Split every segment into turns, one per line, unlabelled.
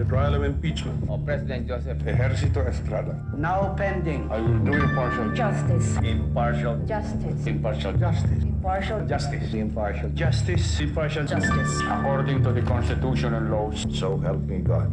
the trial of impeachment
of President Joseph
Ejercito Estrada.
Now pending.
I will do impartial
Justice.
Impartial
Justice.
Impartial justice.
Impartial
Justice.
Impartial justice.
Impartial
justice.
according to the Constitution and laws.
So help me God.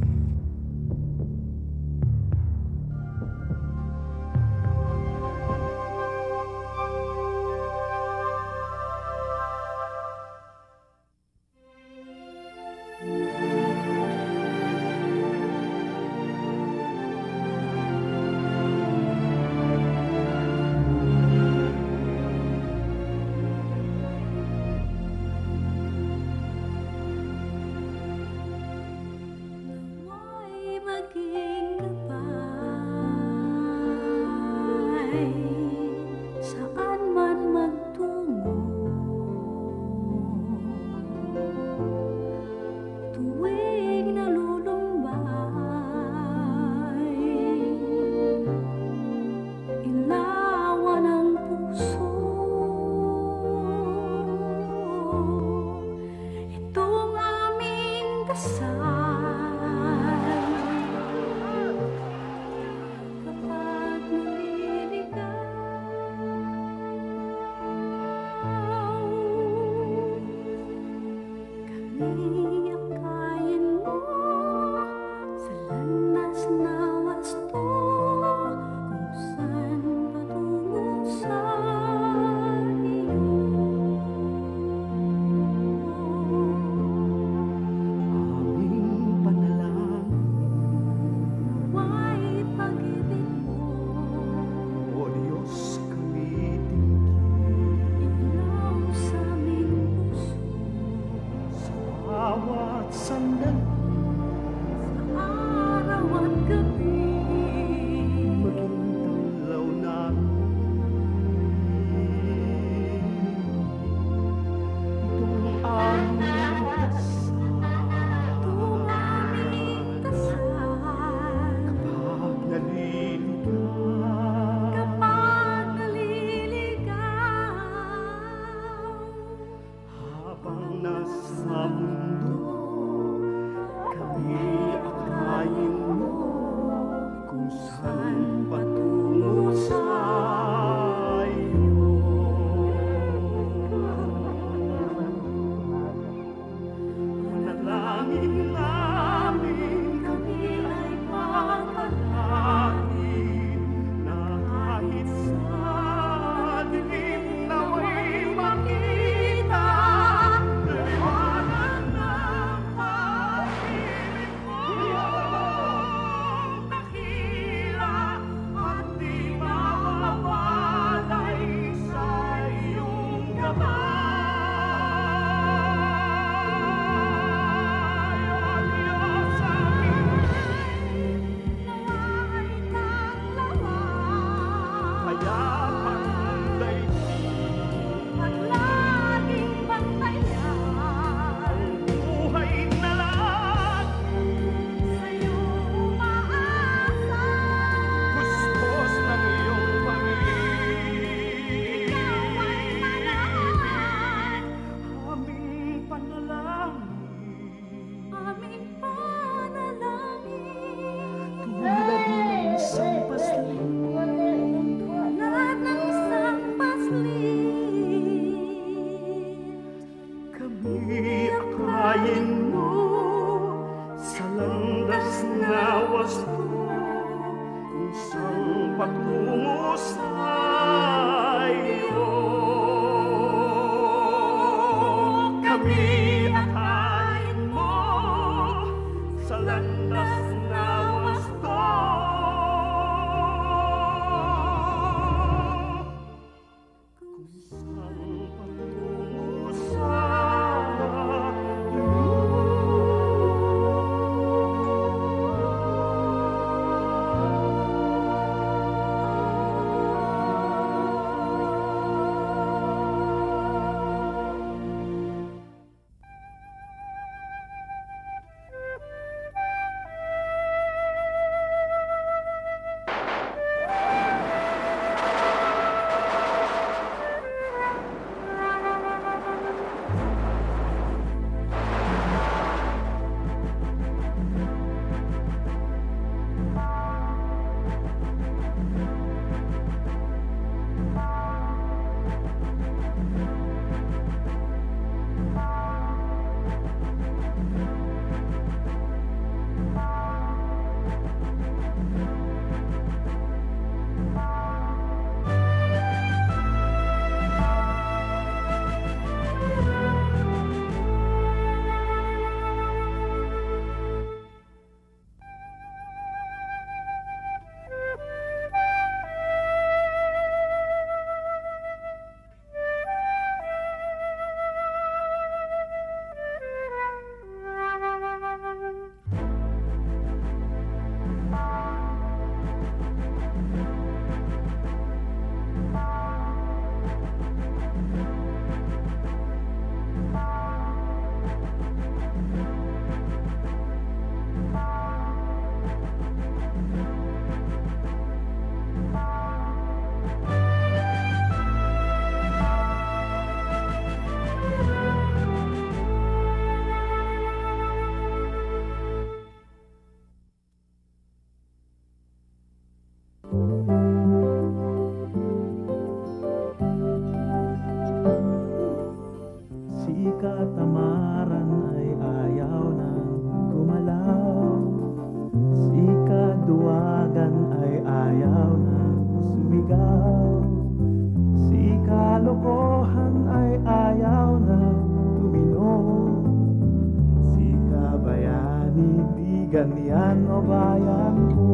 ganyan o bayan ko.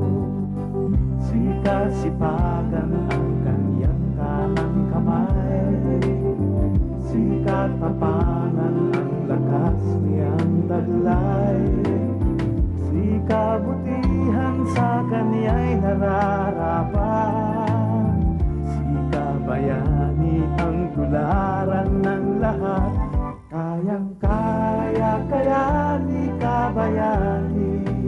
Sikat-sipagan ang kanyang kanang kamay, sikat-tapangan ang lakas niyang taglay, sikabutihan sa kanya'y nararapat, sikabayani ang tularan ng lahat. Kayang-kaya, kayani kabayani,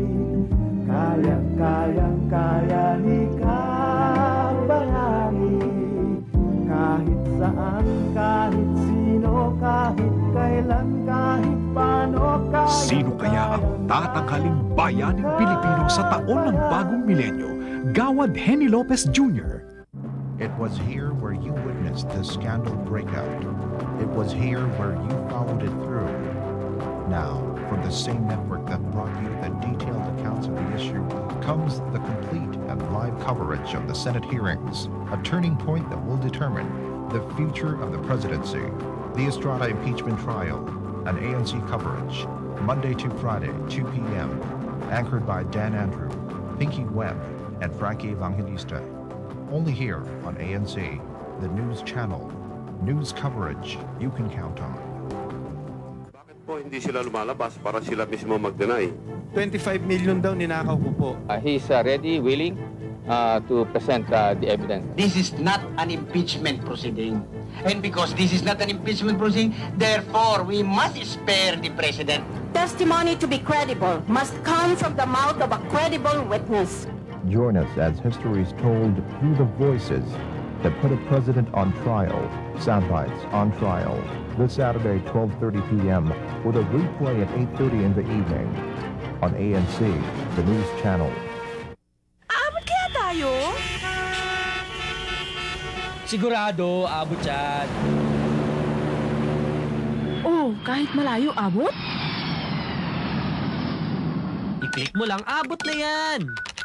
kayang-kaya ni kabayani. Kahit saan, kahit sino, kahit kailan, kahit paano,
Sino kaya ang tatanghaling bayaning Pilipino sa taon ng bagong milenyo? Gawad Henny Lopez Jr.
It was here where you witnessed the scandal breakout. It was here where you followed it through. Now, from the same network that brought you the detailed accounts of the issue comes the complete and live coverage of the Senate hearings, a turning point that will determine the future of the presidency. The Estrada impeachment trial, an ANC coverage, Monday to Friday, 2 p.m., anchored by Dan Andrew, Pinky Webb, and Frankie Evangelista. Only here on ANC, the news channel. News coverage you can count on.
Bakit po hindi sila lumalabas para sila mismo mag-deny?
25 million daw ninakaw ko po.
He's ready, willing to present the evidence.
This is not an impeachment proceeding. And because this is not an impeachment proceeding, therefore we must spare the president.
Testimony to be credible must come from the mouth of a credible witness.
Join us as history is told through the voices that put a president on trial. Soundbites on trial this Saturday, 12:30 p.m. with a replay at 8:30 in the evening on ANC, the news channel.
Abot kaya tayo?
Sigurado, abot yan.
Oh, kahit malayo abot?
I-click mo lang, abot na yan.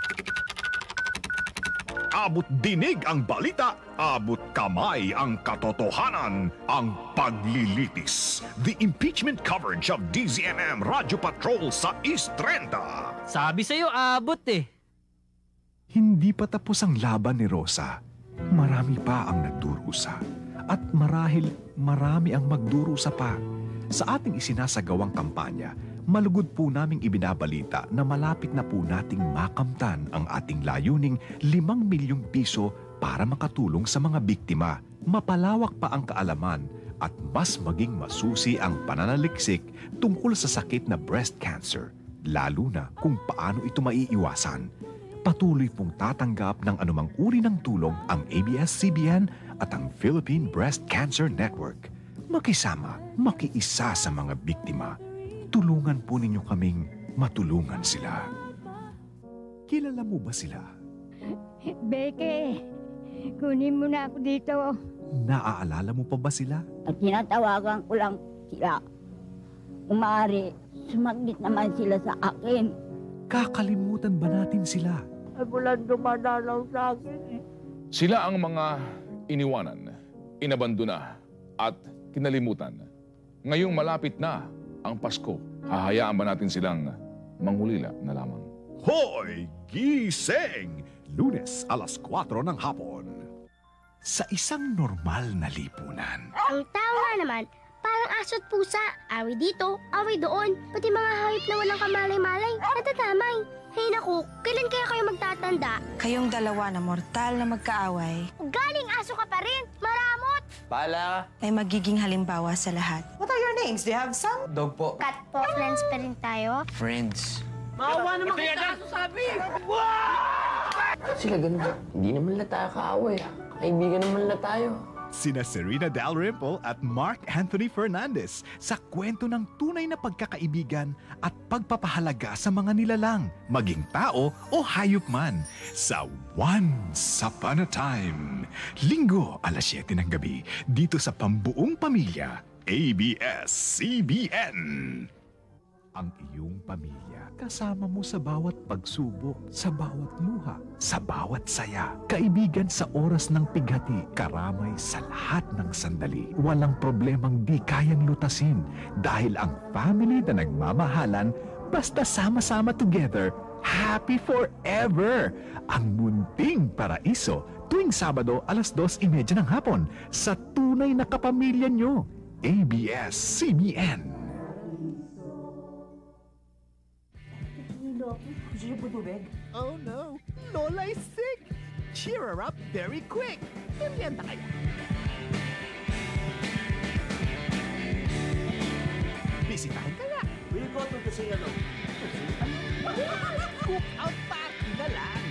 Abot dinig ang balita, abot kamay ang katotohanan, ang paglilitis. The impeachment coverage of DZMM Radyo Patrol sa East 30.
Sabi sa'yo, abot eh.
Hindi pa tapos ang laban ni Rosa. Marami pa ang nagdurusa. At marahil marami ang magdurusa pa. Sa ating isinasagawang kampanya, malugod po naming ibinabalita na malapit na po nating makamtan ang ating layuning 5 milyong piso para makatulong sa mga biktima. Mapalawak pa ang kaalaman at mas maging masusi ang pananaliksik tungkol sa sakit na breast cancer, lalo na kung paano ito maiiwasan. Patuloy pong tatanggap ng anumang uri ng tulong ang ABS-CBN at ang Philippine Breast Cancer Network. Makisama, makiisa sa mga biktima. Tulungan po ninyo kaming matulungan sila. Kilala mo ba sila?
Beke, kunin mo na ako dito.
Naaalala mo pa ba sila?
At tinatawagan ko lang sila. Kung maaari, sumaglit naman sila sa akin.
Kakalimutan ba natin sila?
Ay, walang dumadalaw sa akin.
Sila ang mga iniwanan, inabandona at kinalimutan. Ngayong malapit na ang Pasko, hahayaan ba natin silang mangulila na lamang?
Hoy! Gising! Lunes alas 4 ng hapon. Sa isang normal na lipunan.
Ang tao nga naman, parang aso't pusa. Awi dito, awi doon. Pati mga hayop na walang kamalay-malay, natatamay. Hey naku, kailan kaya kayo magtatanda?
Kayong dalawa na mortal na magkaaway
Galing aso ka pa rin, maramot!
Pala.
ay magiging halimbawa sa lahat.
What are your names? Do you have some?
Dog po.
Cat po, friends pa rin tayo.
Friends.
Maawa naman kita aso sabi!
Sila ganun. Hindi naman na tayo kaaway. Kaibigan naman na tayo.
Sina Serena Dalrymple at Mark Anthony Fernandez sa kwento ng tunay na pagkakaibigan at pagpapahalaga sa mga nilalang, maging tao o hayop man, sa Once Upon a Time. Linggo, alas 7 ng gabi, dito sa Pambuong Pamilya, ABS-CBN. Ang iyong pamilya, kasama mo sa bawat pagsubok, sa bawat luha, sa bawat saya. Kaibigan sa oras ng pighati, karamay sa lahat ng sandali. Walang problemang di kayang lutasin dahil ang family na nagmamahalan Basta sama-sama together, happy forever! Ang munting paraiso tuwing Sabado 2:30 ng hapon sa tunay na kapamilya nyo. ABS-CBN.
Oh no, Lola is sick. Cheer her up very quick. Merienda kaya. Bisitahin kaya.
We'll go to the singalo.
Cook out party na lang.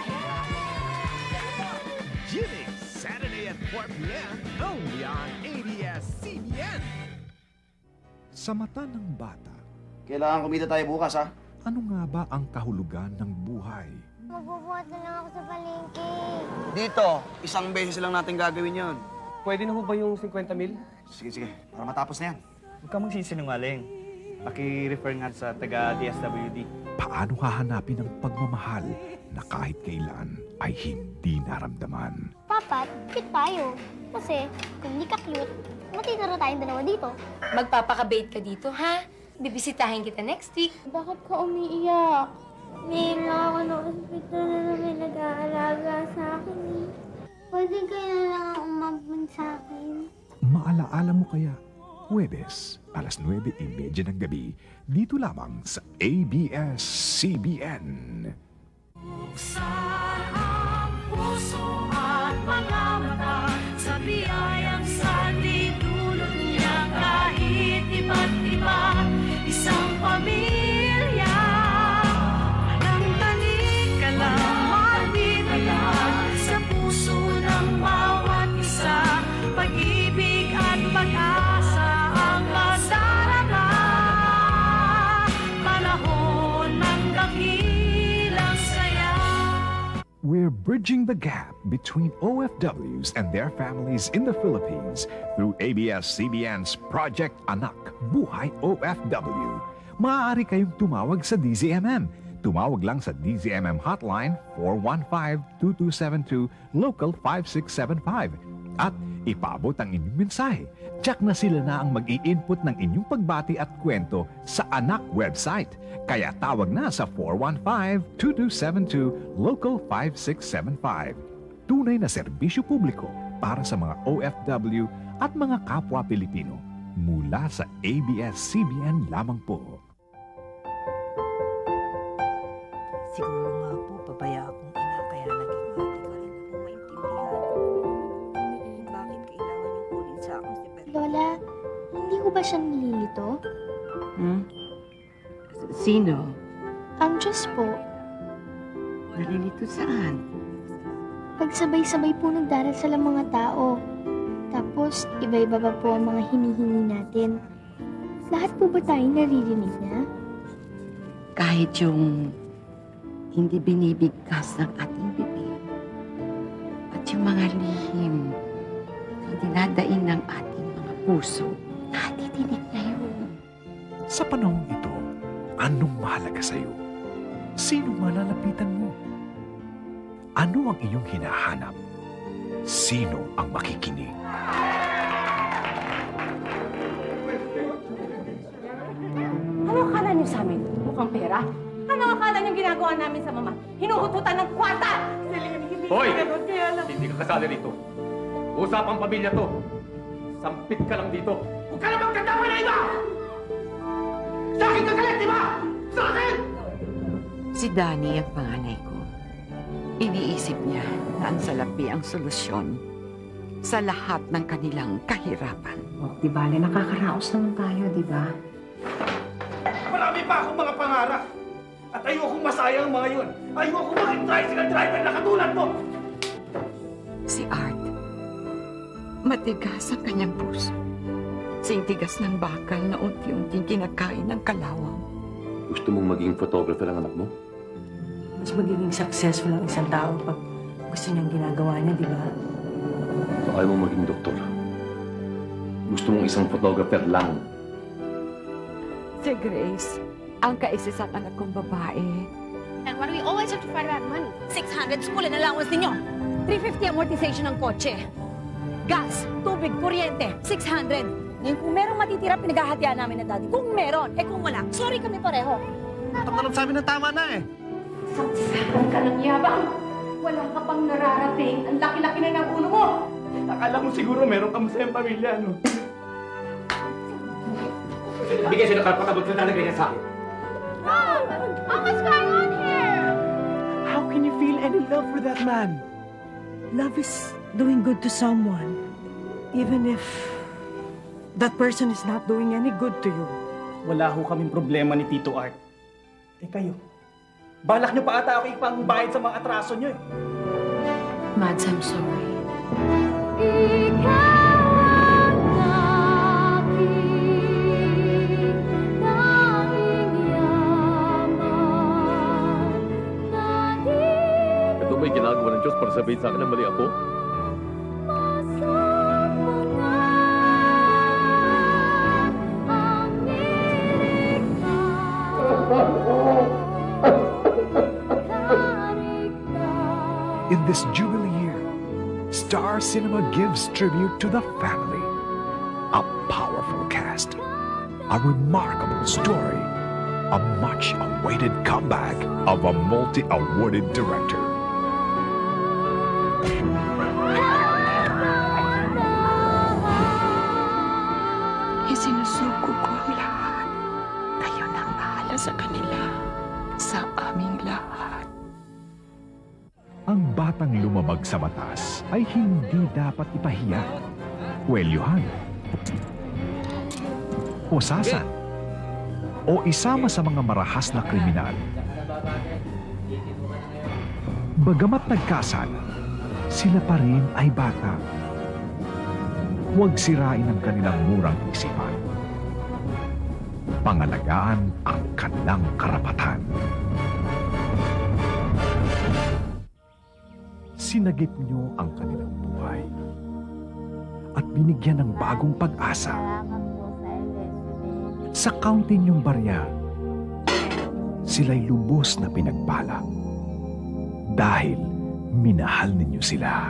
Jimmy, Saturday at 4 p.m. only on ABS-CBN.
Sa mata ng bata,
kailangan kumita tayo bukas, ha?
ano nga ba ang kahulugan ng buhay?
Magbubuhat na lang ako sa palengke.
Dito, isang beses lang natin gagawin yon.
Pwede na ho ba yung 50 mil?
Sige, para matapos na yan.
Huwag ka magsisinungaling. Paki-refer nga sa taga-DSWD.
Paano hahanapin ang pagmamahal na kahit kailan ay hindi naramdaman?
Papa, cute tayo. Kasi kung hindi ka cute, matitira tayong dalawa dito.
Magpapaka-bait ka dito, ha? Bibisitahin kita next week.
Bakit ka umiiyak? Nila ako ng ospital na may nag-aalaga sa akin. Pwede kayo na lang umabon sa akin.
Maalaala mo kaya? Huwebes, 9:30 ng gabi, dito lamang sa ABS-CBN.
Buksan ang puso at mga mata sa biyayang sanidulot niya kahit iba't iba, isang pamilya. Anong tanik ka lang mabibigyan sa puso ng bawat isa, pag-ibig at pag-asa.
We're bridging the gap between OFWs and their families in the Philippines through ABS-CBN's Project Anak, Buhay OFW. Maaari kayong tumawag sa DZMM. Tumawag lang sa DZMM hotline 415-2272, local 5675. At ipaabot ang inyong mensahe. Tiyak na sila na ang mag-i-input ng inyong pagbati at kwento sa Anak website. Kaya tawag na sa 415-2272, local 5675. Tunay na serbisyo publiko para sa mga OFW at mga kapwa Pilipino mula sa ABS-CBN lamang po.
Siguro nga po, babaya akong ina, kaya naging ate ka rin ako maintindihan. Bakit kailangan yung kunin sa akin si Bella?
Lola, hindi ko ba siya nililito?
Sino?
Ang Diyos po.
Nalilito saan?
Pagsabay-sabay po nagdarasal ang mga tao. Tapos, iba-iba pa po ang mga hinihingi natin. Lahat po ba tayo naririnig niya?
Kahit yung hindi binibigkas ng ating bibig at yung mga lihim na dinadain ng ating mga puso, natidinig na yun.
Sa panahong ito, anong mahalaga sa iyo? Sino malalapitan mo? Ano ang iyong hinahanap? Sino ang makikinig?
Ano akala niyo sa amin? Mukhang pera? Ano akala niyo ginagawa namin sa mama? Hinuhututan ng kwarta!
Hoy! Hindi ka kasali rito. Usapang pamilya to. Sampit ka lang dito. Huwag ka na magkatawa na iba! Sa akin ka galit, di ba? Sa akin!
Si Danny ang panganay ko. Iniisip niya na ang salapi ang solusyon sa lahat ng kanilang kahirapan.
Di ba, nakakaraos naman tayo, di ba?
Marami pa akong mga pangarap. At ayokong masayang ang mga yun. Ayokong maging tricycle driver na katulad mo.
Si Art, matigas ang kanyang puso. Sing-tigas ng bakal na unti-unting kinakain ng kalawang.
Gusto mong maging photographer ang anak mo?
Mas magiging successful ang isang tao pag gusto niyang ginagawa niya, di ba?
So, ayaw mong maging doktor. Gusto mong isang photographer lang.
Si Grace, ang kaisisang anak kong babae.
And why do we always have to fight about money? 600 school and allowance ninyo. 350 amortization ng kotse. Gas, tubig, kuryente, 600. Ngayon kung merong matitira, pinaghahatian namin na daddy. Kung meron, kung wala, sorry kami pareho.
Utak na lang sabi na tama na eh.
Saksakan ka ng yabang. Wala ka pang nararating. Ang laki-laki na ng ulo mo.
Akala mo siguro meron ka masayang pamilya, no? Hindi kasi nakapagabot na talaga niya sa akin.
Mom! Mom, what's going on here?
How can you feel any love for that man?
Love is doing good to someone, even if that person is not doing any good to you.
Wala ho kaming problema ni Tito Art. Eh kayo, balak niyo pa ata ako ipangbayad sa mga atraso niyo eh.
Mads, I'm sorry.
Ito may ginagawa ng Diyos para sabihin sa akin na mali ako?
In this Jubilee year, Star Cinema gives tribute to the family. A powerful cast, a remarkable story, a much-awaited comeback of a multi-awarded director.
Isinusuko ko ang lahat. Kayo nang bahala sa kanila, sa aming lahat.
Ang batang lumabag sa batas ay hindi dapat ipahiya, kwelyuhan, posasan, o isama sa mga marahas na kriminal. Bagamat nagkasala, sila pa rin ay bata. Huwag sirain ang kanilang murang isipan. Pangalagaan ang kanilang karapatan. Sinagip niyo ang kanilang buhay at binigyan ng bagong pag-asa. Sa kaunti niyong barya, sila'y lubos na pinagpala dahil minahal ninyo sila.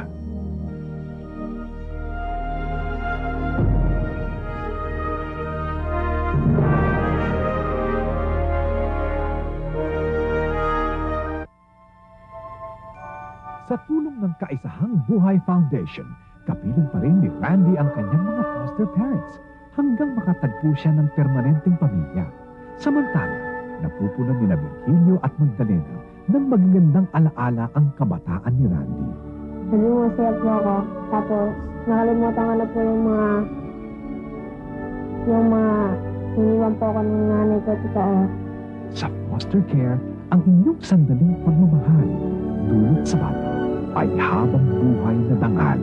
Sa tulong ng Kaisahang Buhay Foundation, kapiling pa rin ni Randy ang kanyang mga foster parents hanggang makatagpo siya ng permanenteng pamilya. Samantala, napupunan ni Virgilio at Magdalena ng magagandang alaala ang kabataan ni Randy.
Naging masaya po ako, tapos nakalimutan ko na po yung mga iniwan po ako ng nanay ko, totoo.
Sa foster care, ang inyong sandaling pagmamahal dulot sa bata ay habang buhay na dangal.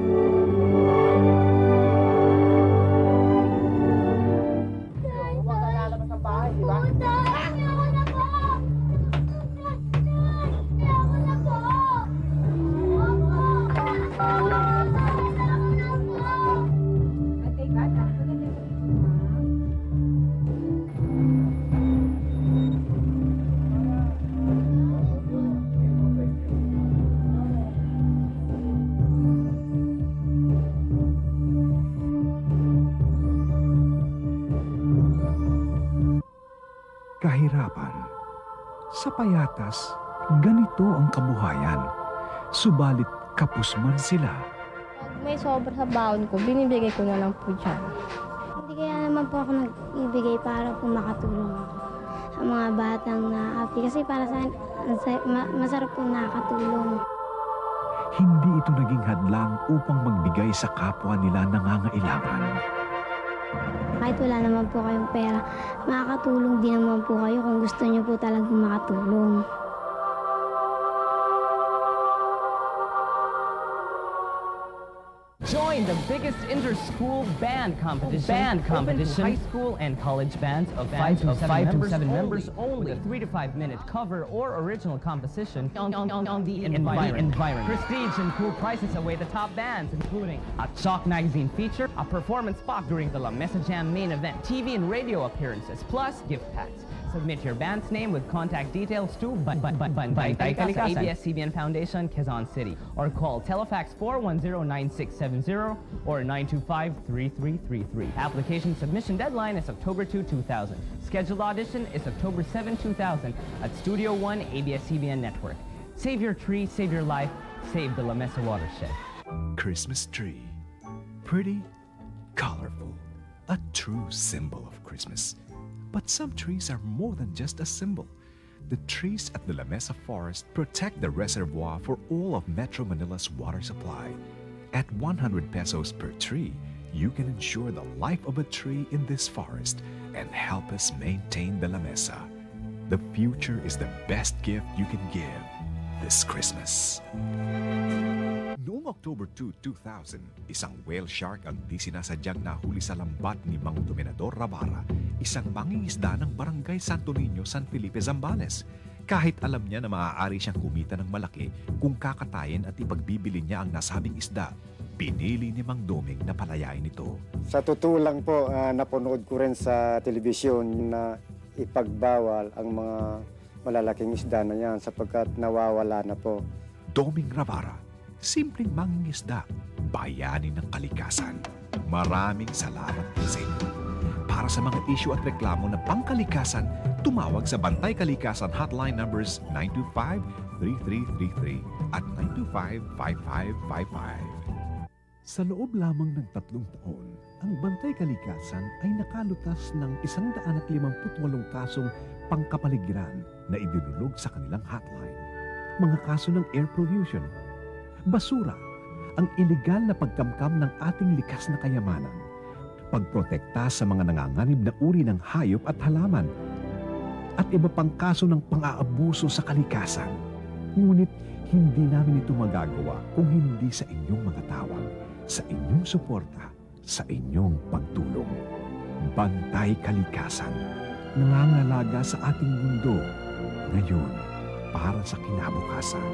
Kahirapan. Sa payatas, ganito ang kabuhayan. Subalit kapos man sila.
Pag may sobra sa baon ko, binibigay ko na lang po dyan. Hindi kaya naman po ako nag-ibigay para po makatulong ako sa mga batang na-happy. Kasi para sa masarap po nakakatulong.
Hindi ito naging hadlang upang magbigay sa kapwa nila nangangailangan.
Kahit wala naman po kayong pera, makakatulong din naman po kayo kung gusto niyo po talagang makatulong.
Join the biggest inter-school band competition. Open to high school and college bands of 5 to 7 members only. With a 3 to 5 minute cover or original composition on the environment. Prestige and cool prizes await the top bands, including a Chalk magazine feature, a performance spot during the La Mesa Jam main event, TV and radio appearances, plus gift packs. Submit your band's name with contact details to Bantay Kalikasan, ABS-CBN Foundation, Quezon City, or call Telefax 410-9670 or 925-3333. Application submission deadline is October 2, 2000. Scheduled audition is October 7, 2000 at Studio 1 ABS-CBN Network. Save your tree, save your life, save the La Mesa watershed.
Christmas tree. Pretty, colorful, a true symbol of Christmas. But some trees are more than just a symbol. The trees at the La Mesa Forest protect the reservoir for all of Metro Manila's water supply. At 100 pesos per tree, you can ensure the life of a tree in this forest and help us maintain the La Mesa. The future is the best gift you can give this Christmas. Noong October 2, 2000, isang whale shark ang di sinasadyang nahuli sa lambat ni Mang Dominador Ravara, isang mangingisda ng Barangay Santo Niño, San Felipe, Zambales. Kahit alam niya na maaari siyang kumita ng malaki kung kakatayin at ipagbibili niya ang nasabing isda, pinili ni Mang Doming na palayain ito.
Sa totoo lang po, napanood ko rin sa telebisyon na ipagbawal ang mga malalaking isda na yan sapagkat nawawala na po.
Doming Ravara, simpleng mangingisda, bayani ng kalikasan. Maraming salamat po sa inyo. Para sa mga issue at reklamo na pangkalikasan, tumawag sa Bantay Kalikasan hotline numbers 925-3333 at 925-5555.
Sa loob lamang ng 3 taon, ang Bantay Kalikasan ay nakalutas ng 158 kasong pangkapaligiran na idinulog sa kanilang hotline. Mga kaso ng air pollution, basura, ang ilegal na pagkamkam ng ating likas na kayamanan, pagprotekta sa mga nanganganib na uri ng hayop at halaman, at iba pang kaso ng pang-aabuso sa kalikasan. Ngunit hindi namin ito magagawa kung hindi sa inyong mga tawag, sa inyong suporta, sa inyong pagtulong. Bantay Kalikasan, nangangalaga sa ating mundo, ngayon para sa kinabukasan.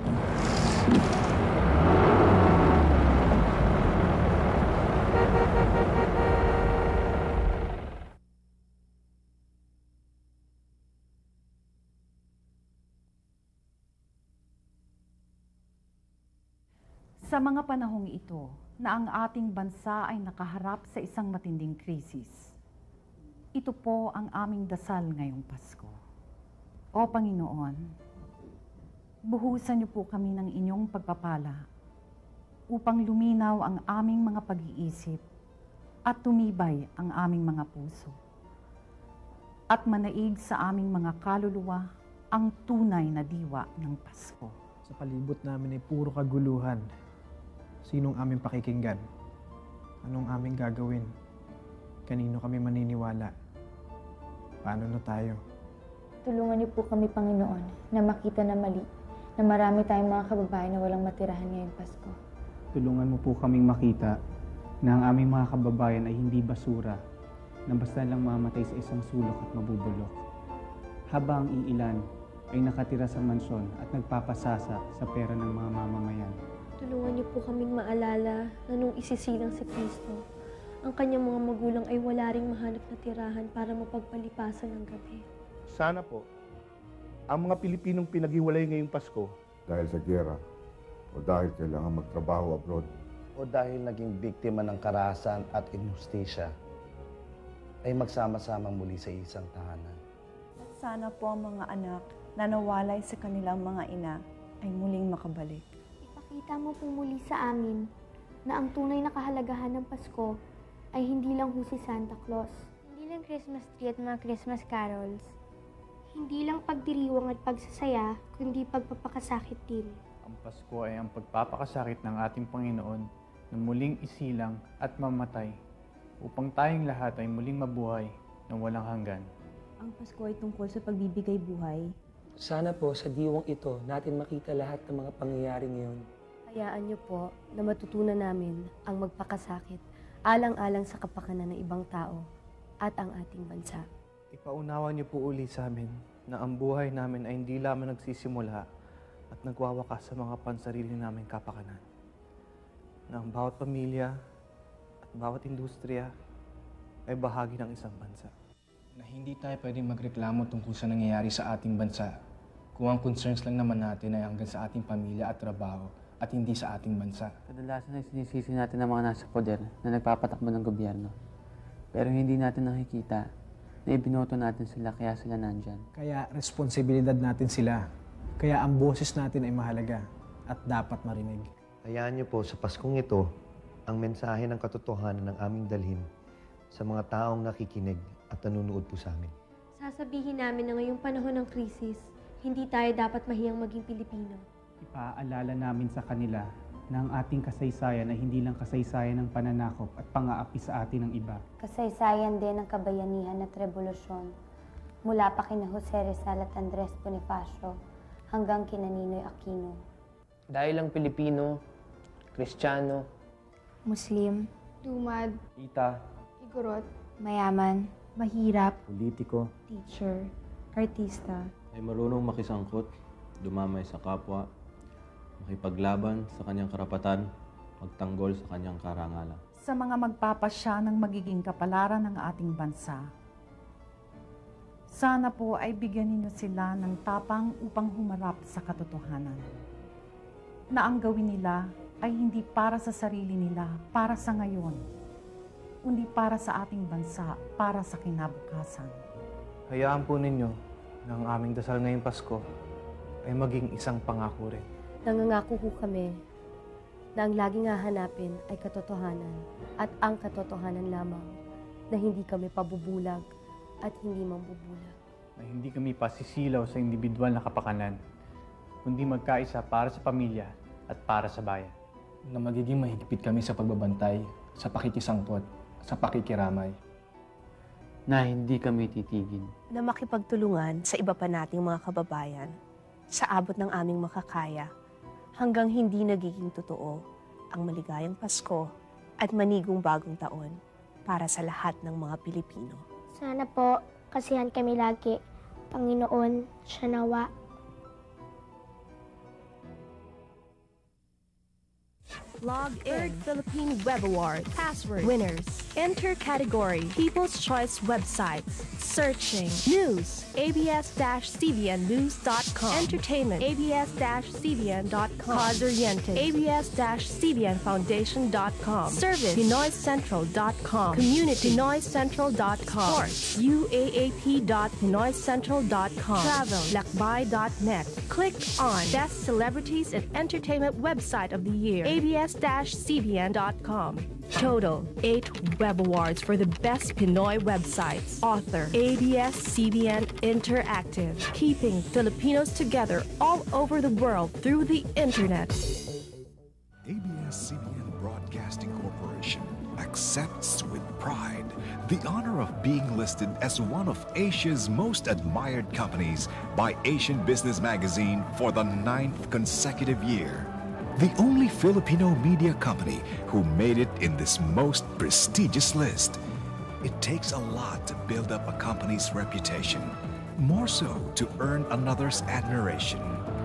Sa mga panahong ito na ang ating bansa ay nakaharap sa isang matinding krisis, ito po ang aming dasal ngayong Pasko. O Panginoon, buhusan niyo po kami ng inyong pagpapala upang luminaw ang aming mga pag-iisip at tumibay ang aming mga puso at manaig sa aming mga kaluluwa ang tunay na diwa ng Pasko.
Sa palibot namin ay puro kaguluhan. Sinong aming pakikinggan? Anong aming gagawin? Kanino kami maniniwala? Paano na tayo?
Tulungan niyo po kami, Panginoon, na makita na mali, na marami tayong mga kababayan na walang matirahan ngayong Pasko.
Tulungan mo po kaming makita na ang aming mga kababayan ay hindi basura, na basta lang mamatay sa isang sulok at mabubulok. Habang iilan ay nakatira sa mansyon at nagpapasasa sa pera ng mga mamamayan.
Tulungan niyo po kaming maalala na nung isisilang si Kristo, ang kanyang mga magulang ay wala ring mahanap na tirahan para mapagpalipasan ng gabi.
Sana po, ang mga Pilipinong pinaghiwalay ngayong Pasko.
Dahil sa giyera, o dahil kailangan magtrabaho abroad.
O dahil naging biktima ng karahasan at injustisya, ay magsama-samang muli sa isang tahanan.
Sana po ang mga anak na nawalay sa kanilang mga ina ay muling makabalik.
Ipakita mo po muli sa amin na ang tunay na kahalagahan ng Pasko ay hindi lang ho si Santa Claus. Hindi lang Christmas tree at mga Christmas carols. Hindi lang pagdiriwang at pagsasaya, kundi pagpapakasakit din.
Ang Pasko ay ang pagpapakasakit ng ating Panginoon na muling isilang at mamatay upang tayong lahat ay muling mabuhay ng walang hanggan.
Ang Pasko ay tungkol sa pagbibigay buhay.
Sana po sa diwang ito natin makita lahat ng mga pangyayari ngayon.
Hayaan niyo po na matutunan namin ang magpakasakit alang-alang sa kapakanan ng ibang tao at ang ating bansa.
Ipaunawa niyo po uli sa amin na ang buhay namin ay hindi lamang nagsisimula at nagwawakas sa mga pansarili naming kapakanan. Na ang bawat pamilya at bawat industriya ay bahagi ng isang bansa.
Na hindi tayo pwedeng magreklamo tungkol sa nangyayari sa ating bansa kung ang concerns lang naman natin ay hanggang sa ating pamilya at trabaho at hindi sa ating bansa.
Kadalasan ay sinisisi natin ang mga nasa poder na nagpapatakbo ng gobyerno. Pero hindi natin nakikita na ibinoto natin sila kaya sila nandyan.
Kaya responsibilidad natin sila. Kaya ang boses natin ay mahalaga at dapat marinig.
Hayaan niyo po sa Paskong ito ang mensahe ng katotohanan ng aming dalhin sa mga taong nakikinig at nanunood po sa amin.
Sasabihin namin na ngayong panahon ng krisis, hindi tayo dapat mahiyang maging Pilipino.
Ipaalala namin sa kanila na ang ating kasaysayan ay hindi lang kasaysayan ng pananakop at pang-aapi sa atin ng iba.
Kasaysayan din ng kabayanihan at revolusyon mula pa kina Jose Rizal at Andres Bonifacio hanggang kina Ninoy Aquino.
Dahil ang Pilipino, Kristiyano,
Muslim, Dumad,
Ita,
Igorot, Mayaman, Mahirap,
Politiko,
Teacher, Artista,
ay marunong makisangkot, dumamay sa kapwa, makipaglaban sa kanyang karapatan, magtanggol sa kanyang karangalan.
Sa mga magpapasya ng magiging kapalaran ng ating bansa, sana po ay bigyan ninyo sila ng tapang upang humarap sa katotohanan. Na ang gawin nila ay hindi para sa sarili nila, para sa ngayon, kundi para sa ating bansa, para sa kinabukasan.
hayaan po ninyo na ang aming dasal ngayong Pasko ay maging isang pangako rin.
Nangangako po kami na ang laging hahanapin ay katotohanan at ang katotohanan lamang na hindi kami pabubulag at hindi mambubulag.
Na hindi kami pasisilaw sa individual na kapakanan, kundi magkaisa para sa pamilya at para sa bayan.
Na magiging mahigpit kami sa pagbabantay, sa pakikisangkot, sa pakikiramay.
Na hindi kami titigil.
Na makipagtulungan sa iba pa nating mga kababayan sa abot ng aming makakaya hanggang hindi nagiging totoo ang maligayang Pasko at manigong bagong taon para sa lahat ng mga Pilipino.
Sana po, kasihan kami lagi. Panginoon, siya nawa.
Log in. Philippine Web Awards. Password. Winners. Enter category. People's Choice Websites. Searching. News. ABS-CBNnews.com. Entertainment. ABS-CBN.com. Cause-oriented. ABS-CBNFoundation.com. Service. PinoyCentral.com. Community. PinoyCentral.com. Sports. UAAP.PinoyCentral.com. Travel. Lakbay.net. Click on Best Celebrities and Entertainment Website of the Year. ABS-CBN.com. Total 8 Web Awards for the best Pinoy websites. Author ABS-CBN Interactive. Keeping Filipinos together all over the world through the internet.
ABS-CBN Broadcasting Corporation accepts with pride the honor of being listed as one of Asia's most admired companies by Asian Business Magazine for the 9th consecutive year. The only Filipino media company who made it in this most prestigious list. It takes a lot to build up a company's reputation, more so to earn another's admiration.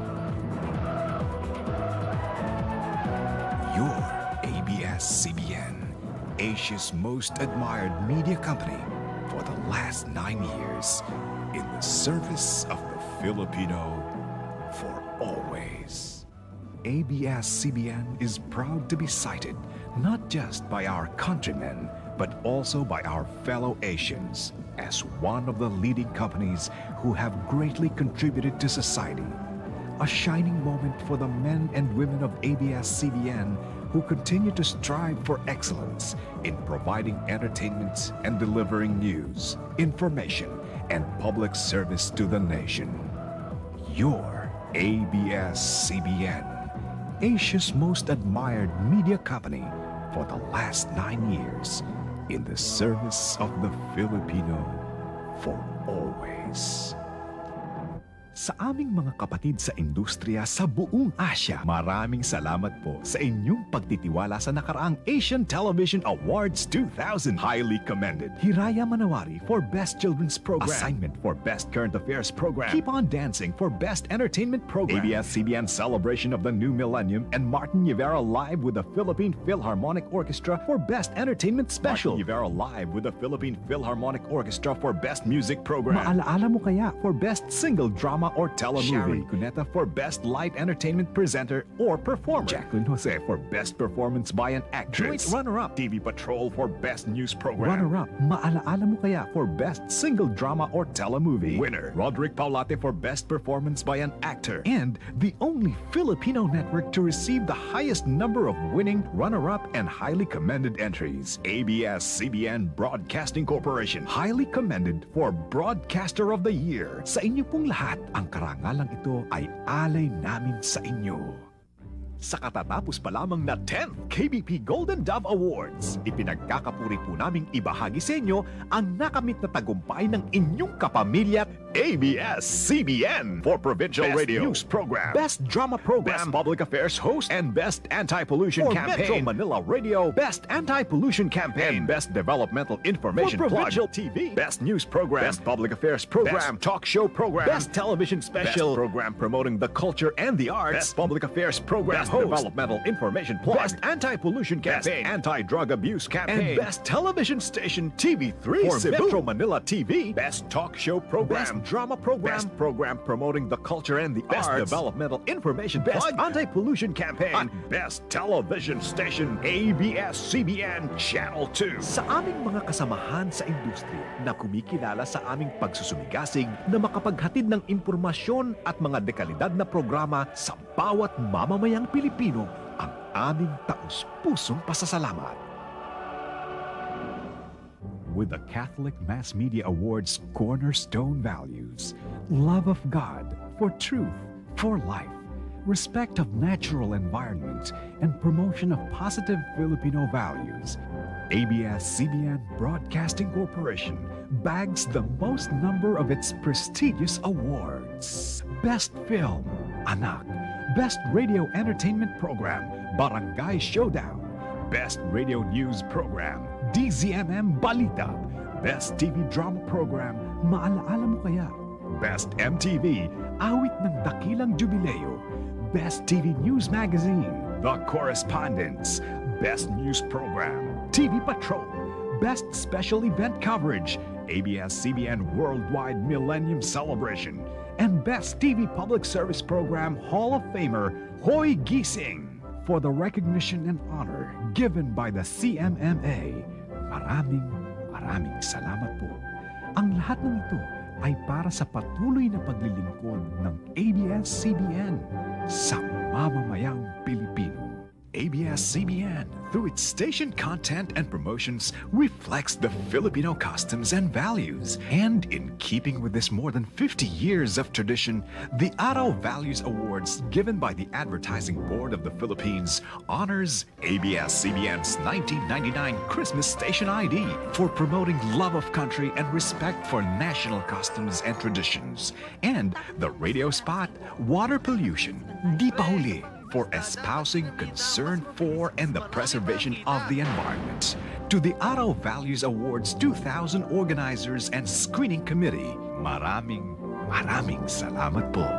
Your ABS-CBN, Asia's most admired media company for the last 9 years, in the service of the Filipino for always. ABS-CBN is proud to be cited not just by our countrymen, but also by our fellow Asians as one of the leading companies who have greatly contributed to society. A shining moment for the men and women of ABS-CBN who continue to strive for excellence in providing entertainment and delivering news, information, and public service to the nation. Your ABS-CBN, Asia's most admired media company for the last 9 years, in the service of the Filipino for always. Sa aming mga kapatid sa industriya sa buong Asya, maraming salamat po sa inyong pagtitiwala sa nakaraang Asian Television Awards 2000. Highly commended. Hiraya Manawari for Best Children's Program. Assignment for Best Current Affairs Program. Keep on Dancing for Best Entertainment Program. ABS-CBN Celebration of the New Millennium and Martin Rivera Live with the Philippine Philharmonic Orchestra for Best Entertainment Special. Martin Rivera Live with the Philippine Philharmonic Orchestra for Best Music Program. Maalaala mo kaya for Best Single Drama or Telemovie. Sharon Cuneta for Best Light Entertainment Presenter or Performer. Jacqueline Jose for Best Performance by an Actress. Joint runner-up, TV Patrol for Best News Program. Runner-up, maalaala mo kaya for Best Single Drama or Telemovie. Winner, Roderick Paulate for Best Performance by an Actor. And the only Filipino network to receive the highest number of winning, runner-up, and highly commended entries. ABS-CBN Broadcasting Corporation. Highly commended for Broadcaster of the Year. Sa inyo pong lahat, ang karangalang ito ay alay namin sa inyo. Sa katatapos pa lamang na 10th KBP Golden Dove Awards, ipinagkakapuri po naming ibahagi sa inyo ang nakamit na tagumpay ng inyong kapamilya ABS-CBN for Provincial
Best
Radio
News
Program, Best Drama Program, Best Public Affairs Host, and Best Anti-Pollution
For
Campaign.
Metro
Manila Radio, Best Anti-Pollution Campaign, and Best Developmental Information
For Provincial
Plug. TV, Best News Program, Best Public Affairs Program, Best Talk Show Program, Best Television Special, Best Program Promoting the Culture and the Arts, Best Public Affairs Program, Best Developmental Information Plug, Best Anti-Pollution Campaign, Best Anti-Drug Abuse Campaign, and Best Television Station TV3 for
Cebu.
Metro Manila TV, Best Talk Show Program, Best Drama Program, Best Program Promoting the Culture and the Best Arts, Developmental Information Best Plug, Anti-Pollution Campaign, at Best Television Station ABS-CBN Channel 2. Sa aming mga kasamahan sa industriya na kumikilala sa aming pagsusumigasig na makapaghatid ng impormasyon at mga dekalidad na programa sa bawat mamamayang Pilipino, ang aming taus-pusong pasasalamat. With the Catholic Mass Media Awards cornerstone values, love of God, for truth, for life, respect of natural environment, and promotion of positive Filipino values, ABS-CBN Broadcasting Corporation bags the most number of its prestigious awards. Best Film, Anak. Best Radio Entertainment Program, Barangay Showdown. Best Radio News Program, DZMM Balita. Best TV Drama Program, Maalaala Mo Kaya. Best MTV, Awit ng Dakilang Jubileo. Best TV News Magazine, The Correspondents. Best News Program, TV Patrol. Best Special Event Coverage, ABS-CBN Worldwide Millennium Celebration. And Best TV Public Service Program Hall of Famer, Hoy Gising. For the recognition and honor given by the CMMA, maraming salamat po. Ang lahat ng ito ay para sa patuloy na paglilingkod ng ABS-CBN sa mamamayang Pilipino. ABS-CBN, through its station content and promotions, reflects the Filipino customs and values. And in keeping with this more than 50 years of tradition, the Araw Values Awards given by the Advertising Board of the Philippines honors ABS-CBN's 1999 Christmas Station ID for promoting love of country and respect for national customs and traditions. And the radio spot, Water Pollution, Di Pa Huli, for espousing concern for and the preservation of the environment. To the Araw Values Awards 2000 organizers and screening committee, maraming salamat po.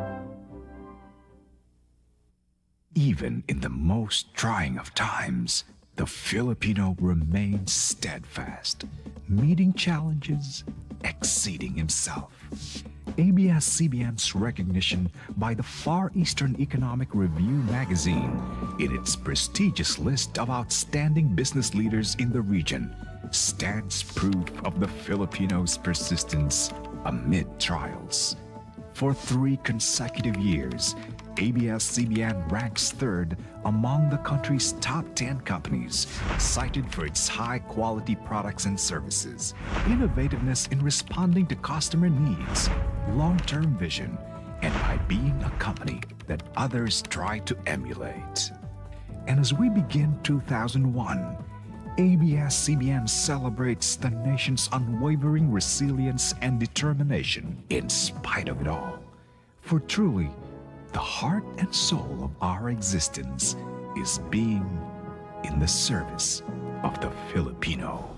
Even in the most trying of times, the Filipino remains steadfast, meeting challenges, exceeding himself. ABS-CBN's recognition by the Far Eastern Economic Review magazine in its prestigious list of outstanding business leaders in the region stands proof of the Filipinos' persistence amid trials. For 3 consecutive years, ABS-CBN ranks 3rd among the country's top 10 companies, cited for its high-quality products and services, innovativeness in responding to customer needs, long-term vision, and by being a company that others try to emulate. And as we begin 2001, ABS-CBN celebrates the nation's unwavering resilience and determination in spite of it all. For truly, the heart and soul of our existence is being in the service of the Filipino.